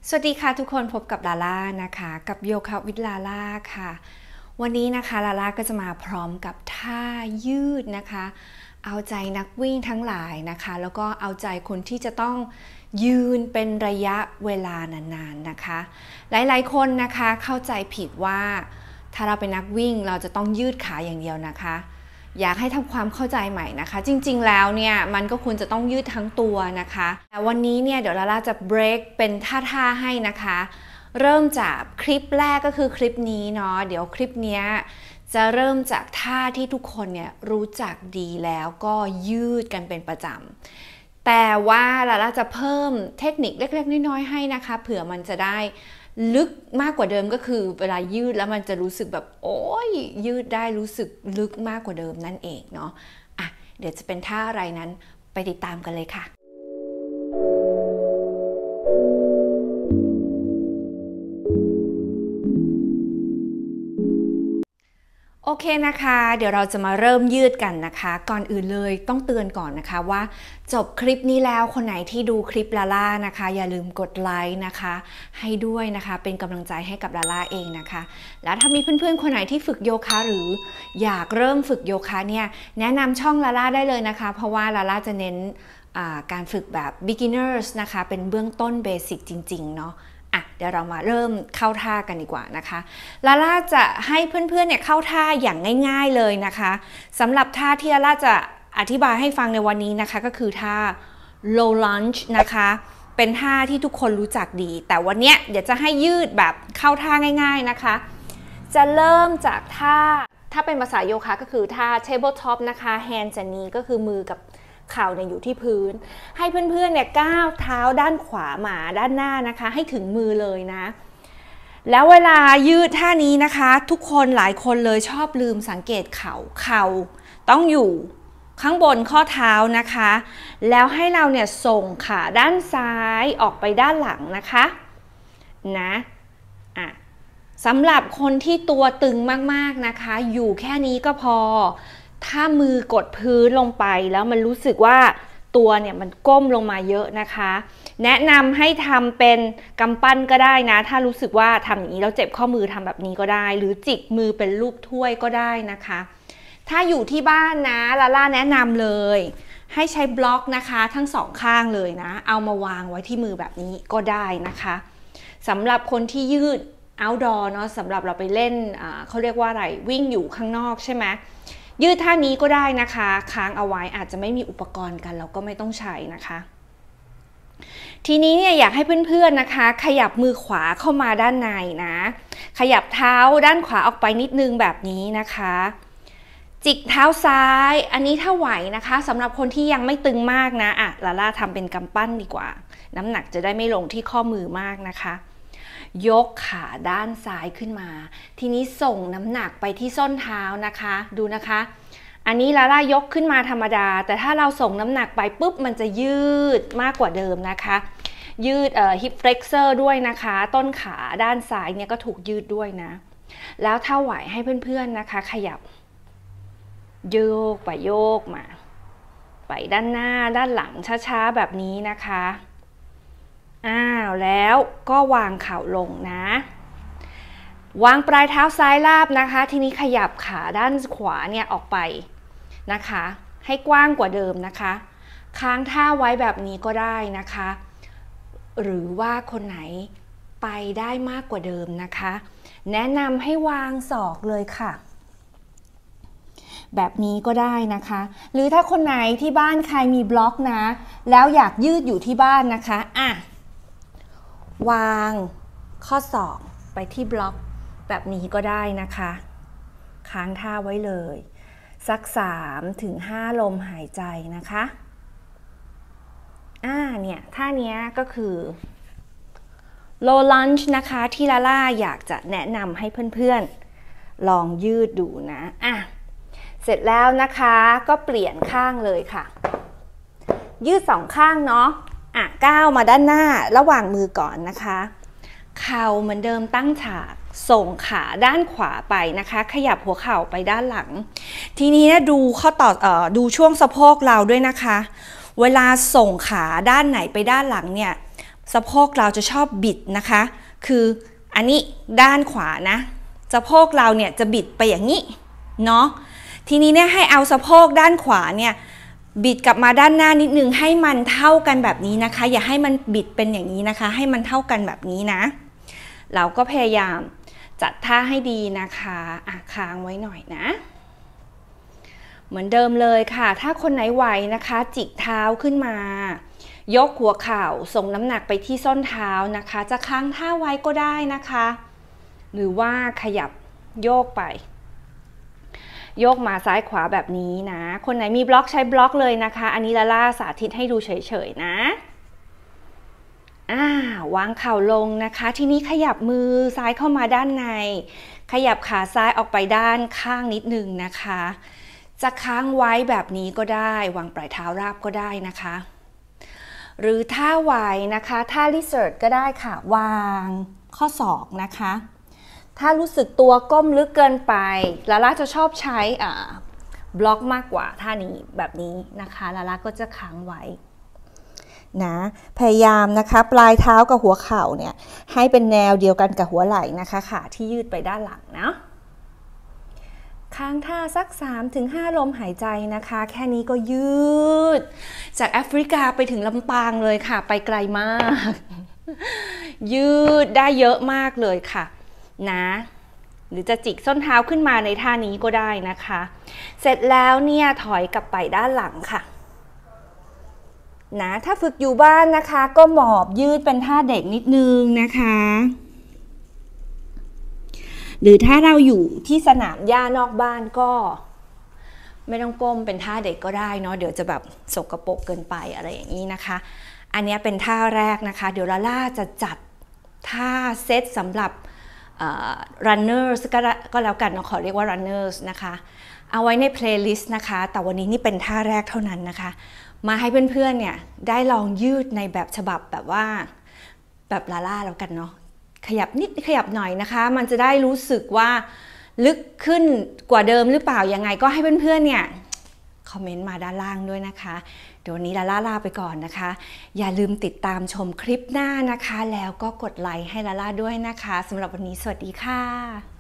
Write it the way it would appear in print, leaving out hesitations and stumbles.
สวัสดีค่ะทุกคนพบกับลาล่านะคะกับโยคะวิทลาล่าค่ะวันนี้นะคะลาล่าก็จะมาพร้อมกับท่ายืดนะคะเอาใจนักวิ่งทั้งหลายนะคะแล้วก็เอาใจคนที่จะต้องยืนเป็นระยะเวลานานๆนะคะหลายๆคนนะคะเข้าใจผิดว่าถ้าเราเป็นนักวิ่งเราจะต้องยืดขาอย่างเดียวนะคะอยากให้ทำความเข้าใจใหม่นะคะจริงๆแล้วเนี่ยมันก็ควรจะต้องยืดทั้งตัวนะคะแต่วันนี้เนี่ยเดี๋ยวลาล่าจะเบรกเป็นท่าให้นะคะเริ่มจากคลิปแรกก็คือคลิปนี้เนาะเดี๋ยวคลิปนี้จะเริ่มจากท่าที่ทุกคนเนี่ยรู้จักดีแล้วก็ยืดกันเป็นประจำแต่ว่าลาล่าจะเพิ่มเทคนิคเล็กๆน้อยๆให้นะคะเผื่อมันจะได้ลึกมากกว่าเดิมก็คือเวลายืดแล้วมันจะรู้สึกแบบโอ้ยยืดได้รู้สึกลึกมากกว่าเดิมนั่นเองเนาะอ่ะเดี๋ยวจะเป็นท่าอะไรนั้นไปติดตามกันเลยค่ะโอเคนะคะเดี๋ยวเราจะมาเริ่มยืดกันนะคะก่อนอื่นเลยต้องเตือนก่อนนะคะว่าจบคลิปนี้แล้วคนไหนที่ดูคลิปลาล่านะคะอย่าลืมกดไลค์นะคะให้ด้วยนะคะเป็นกำลังใจให้กับลาล่าเองนะคะแล้วถ้ามีเพื่อนๆคนไหนที่ฝึกโยคะหรืออยากเริ่มฝึกโยคะเนี่ยแนะนำช่องลาล่าได้เลยนะคะเพราะว่าลาล่าจะเน้นการฝึกแบบ beginners นะคะเป็นเบื้องต้นเบสิกจริงๆเนาะเดี๋ยวเรามาเริ่มเข้าท่ากันดีกว่านะคะลาล่าจะให้เพื่อนๆเนี่ยเข้าท่าอย่างง่ายๆเลยนะคะสำหรับท่าที่ลาล่าจะอธิบายให้ฟังในวันนี้นะคะก็คือท่า low lunge นะคะเป็นท่าที่ทุกคนรู้จักดีแต่วันนี้เดี๋ยวจะให้ยืดแบบเข้าท่าง่ายๆนะคะจะเริ่มจากถ้าเป็นภาษาโยคะก็คือท่า table top นะคะ hands and knee ก็คือมือกับเข่าเนี่ยอยู่ที่พื้นให้เพื่อนๆเนี่ยก้าวเท้าด้านขวามาด้านหน้านะคะให้ถึงมือเลยนะแล้วเวลายืดท่านี้นะคะทุกคนหลายคนเลยชอบลืมสังเกตเข่าต้องอยู่ข้างบนข้อเท้านะคะแล้วให้เราเนี่ยส่งขาด้านซ้ายออกไปด้านหลังนะคะนะสำหรับคนที่ตัวตึงมากๆนะคะอยู่แค่นี้ก็พอถ้ามือกดพื้นลงไปแล้วมันรู้สึกว่าตัวเนี่ยมันก้มลงมาเยอะนะคะแนะนำให้ทำเป็นกำปั้นก็ได้นะถ้ารู้สึกว่าทำอย่างนี้แล้วเจ็บข้อมือทำแบบนี้ก็ได้หรือจิกมือเป็นรูปถ้วยก็ได้นะคะถ้าอยู่ที่บ้านนะลาล่าแนะนำเลยให้ใช้บล็อกนะคะทั้งสองข้างเลยนะเอามาวางไว้ที่มือแบบนี้ก็ได้นะคะสำหรับคนที่ยืด outdoor เนาะสำหรับเราไปเล่นเขาเรียกว่าอะไรวิ่งอยู่ข้างนอกใช่ไหมยืดท่านี้ก็ได้นะคะค้างเอาไว้อาจจะไม่มีอุปกรณ์กันเราก็ไม่ต้องใช้นะคะทีนี้เนี่ยอยากให้เพื่อนๆนะคะขยับมือขวาเข้ามาด้านในนะขยับเท้าด้านขวาออกไปนิดนึงแบบนี้นะคะจิกเท้าซ้ายอันนี้ถ้าไหวนะคะสำหรับคนที่ยังไม่ตึงมากนะลาล่าทำเป็นกำปั้นดีกว่าน้ำหนักจะได้ไม่ลงที่ข้อมือมากนะคะยกขาด้านซ้ายขึ้นมาทีนี้ส่งน้ำหนักไปที่ส้นเท้านะคะดูนะคะอันนี้ลาล่ายกขึ้นมาธรรมดาแต่ถ้าเราส่งน้ำหนักไปปุ๊บมันจะยืดมากกว่าเดิมนะคะยืดhip flexor ด้วยนะคะต้นขาด้านซ้ายเนี่ยก็ถูกยืดด้วยนะแล้วถ้าไหวให้เพื่อนๆนะคะขยับโยกไปโยกมาไปด้านหน้าด้านหลังช้าๆแบบนี้นะคะแล้วก็วางเข่าลงนะวางปลายเท้าซ้ายราบนะคะทีนี้ขยับขาด้านขวาเนี่ยออกไปนะคะให้กว้างกว่าเดิมนะคะค้างท่าไว้แบบนี้ก็ได้นะคะหรือว่าคนไหนไปได้มากกว่าเดิมนะคะแนะนำให้วางศอกเลยค่ะแบบนี้ก็ได้นะคะหรือถ้าคนไหนที่บ้านใครมีบล็อกนะแล้วอยากยืดอยู่ที่บ้านนะคะวางข้อศอกไปที่บล็อกแบบนี้ก็ได้นะคะค้างท่าไว้เลยสัก 3-5 ลมหายใจนะคะเนี่ยท่านี้ก็คือ low lunge นะคะที่ลาล่าอยากจะแนะนำให้เพื่อนๆลองยืดดูนะเสร็จแล้วนะคะก็เปลี่ยนข้างเลยค่ะยืดสองข้างเนาะก้าวมาด้านหน้าระหว่างมือก่อนนะคะเข่าเหมือนเดิมตั้งฉากส่งขาด้านขวาไปนะคะขยับหัวเข่าไปด้านหลังทีนี้ดูข้อต่อดูช่วงสะโพกเราด้วยนะคะเวลาส่งขาด้านไหนไปด้านหลังเนี่ยสะโพกเราจะชอบบิดนะคะคืออันนี้ด้านขวานะสะโพกเราเนี่ยจะบิดไปอย่างนี้เนาะทีนี้เนี่ยให้เอาสะโพกด้านขวาเนี่ยบิดกลับมาด้านหน้านิดนึงให้มันเท่ากันแบบนี้นะคะอย่าให้มันบิดเป็นอย่างนี้นะคะให้มันเท่ากันแบบนี้นะเราก็พยายามจัดท่าให้ดีนะคะค้างไว้หน่อยนะเหมือนเดิมเลยค่ะถ้าคนไหนไหวนะคะจิกเท้าขึ้นมายกหัวเข่าส่งน้ำหนักไปที่ส้นเท้านะคะจะค้างท่าไว้ก็ได้นะคะหรือว่าขยับโยกไปโยกมาซ้ายขวาแบบนี้นะคนไหนมีบล็อกใช้บล็อกเลยนะคะอันนี้ลาล่าสาธิตให้ดูเฉยๆนะวางเข่าลงนะคะทีนี้ขยับมือซ้ายเข้ามาด้านในขยับขาซ้ายออกไปด้านข้างนิดนึงนะคะจะค้างไว้แบบนี้ก็ได้วางปลายเท้าราบก็ได้นะคะหรือท่าไหวนะคะท่าลิเซิร์ดก็ได้ค่ะวางข้อศอกนะคะถ้ารู้สึกตัวก้มลึกเกินไปลาล่าจะชอบใช้บล็อกมากกว่าท่านี้แบบนี้นะคะลาล่าก็จะค้างไว้นะพยายามนะคะปลายเท้ากับหัวเข่าเนี่ยให้เป็นแนวเดียวกันกับหัวไหล่นะคะขาที่ยืดไปด้านหลังนะค้างท่าสัก 3-5 ลมหายใจนะคะแค่นี้ก็ยืดจากแอฟริกาไปถึงลำปางเลยค่ะไปไกลมากยืดได้เยอะมากเลยค่ะนะหรือจะจิกส้นเท้าขึ้นมาในท่านี้ก็ได้นะคะเสร็จแล้วเนี่ยถอยกลับไปด้านหลังค่ะนะถ้าฝึกอยู่บ้านนะคะก็หมอบยืดเป็นท่าเด็กนิดนึงนะคะหรือถ้าเราอยู่ที่สนามหญ้านอกบ้านก็ไม่ต้องก้มเป็นท่าเด็กก็ได้เนาะเดี๋ยวจะแบบสกปรกเกินไปอะไรอย่างนี้นะคะอันนี้เป็นท่าแรกนะคะเดี๋ยวลาล่าจะจัดท่าเซตสำหรับrunners ก็แล้วกันเนาะขอเรียกว่า runners นะคะเอาไว้ในเพลย์ลิสต์นะคะแต่วันนี้นี่เป็นท่าแรกเท่านั้นนะคะมาให้เพื่อนๆเนี่ยได้ลองยืดในแบบฉบับแบบว่าแบบลาล่าแล้วกันเนาะขยับนิดขยับหน่อยนะคะมันจะได้รู้สึกว่าลึกขึ้นกว่าเดิมหรือเปล่ายังไงก็ให้เพื่อนๆเนี่ยคอมเมนต์มาด้านล่างด้วยนะคะเดี๋ยววันนี้ลาล่าลาไปก่อนนะคะอย่าลืมติดตามชมคลิปหน้านะคะแล้วก็กดไลค์ให้ลาล่าด้วยนะคะสำหรับวันนี้สวัสดีค่ะ